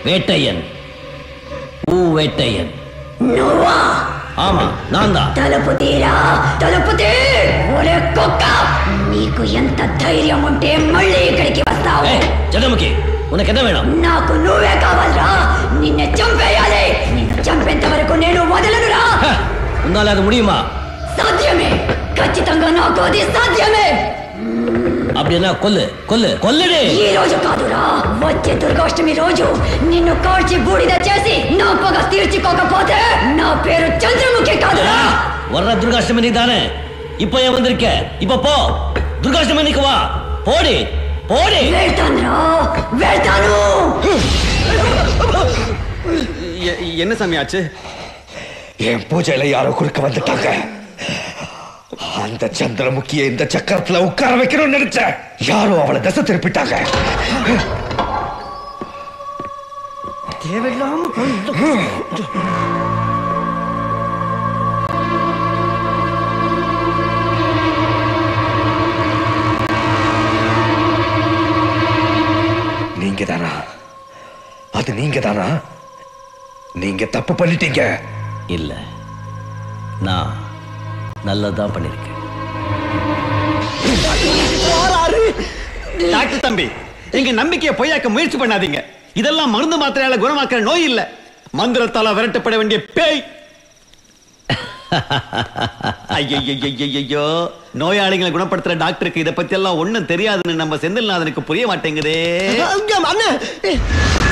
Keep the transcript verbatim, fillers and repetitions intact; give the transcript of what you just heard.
வேட்டையன் ஊ வேட்டையன் నువ్వా ஆமா நான் தான் తలుపు తీరా తలుపు తీ ఒరే కుక్క నీకు ఎంత ధైర్యం ఉంటే మళ్ళీ ఇక్కడికి వస్తావు చంద్రముఖి ఉనకు என்ன வேணும் నాకు నువ్వే కావాలరా నిన్ను చంపేయాలి నిన్ను చంపేంత వరకు నేను వదలనురా ఉన్నాల అది முடியுமா సాధ్యమే ఖచ్చితంగా నాకు అది సాధ్యమే அப்படினா కొల్లు కొల్లు కొల్లుడి ఈ రోజు కాదురా వచ్చే దుర్గాష్టమి రోజు నిన్ను కాల్చి బూడిద చేసి నా పగ తీర్చుకోకపోతే నా పేరు చంద్రముఖి కాదురా வர்ற துர்காஷ்டமி நீ தானே இப்போ ஏன் வந்திருக்க இப்போ போ துர்காஷ்டமி நீக்கு வா போடி போடி வெல்தான்ரா வெல்தானு என்ன சாமி ஆச்சு என் பூஜையில யாரோ குறுக்க வந்துட்டாங்க அந்த சந்திரமுகியை இந்த சக்கரத்துல உட்கார வைக்கணும்னு நினைச்சேன் யாரோ அவளை தசை திருப்பிட்டாங்க தேவையில்லாம நீங்க தானா அது நீங்க தானா நீங்க தப்பு பண்ணிட்டீங்க இல்ல நான் நல்லதா பண்ணிருக்கேன் டாக்டர் தம்பி எங்க நம்பிக்கையை பொய்யாக்க முயற்சி பண்ணாதீங்க இதெல்லாம் மருந்து மாத்திரையால குணமாக்குற நோய் இல்ல மந்திரத்தால விரட்டப்பட வேண்டிய பேய் ஐயோ நோயாளிகளை குணப்படுத்துற டாக்டருக்கு இதை பத்தி எல்லாம் ஒண்ணும் தெரியாதுன்னு நம்ம செந்தில்நாதனுக்கு புரிய மாட்டேங்குதே